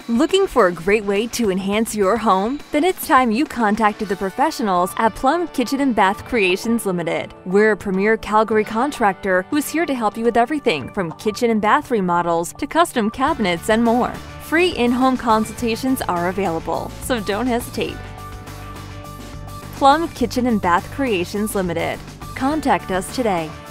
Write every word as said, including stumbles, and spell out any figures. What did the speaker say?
Looking for a great way to enhance your home? Then it's time you contacted the professionals at Plum Kitchen and Bath Creations Limited. We're a premier Calgary contractor who's here to help you with everything from kitchen and bath remodels to custom cabinets and more. Free in-home consultations are available, so don't hesitate. Plum Kitchen and Bath Creations Limited. Contact us today.